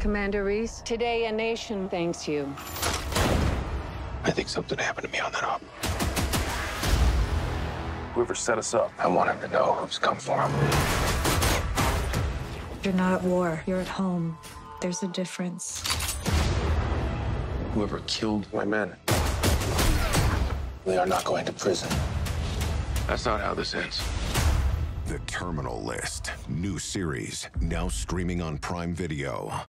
Commander Reese. Today, a nation thanks you. I think something happened to me on that op. Whoever set us up, I want him to know who's come for him. You're not at war. You're at home. There's a difference. Whoever killed my men, they are not going to prison. That's not how this ends. The Terminal List. New series, now streaming on Prime Video.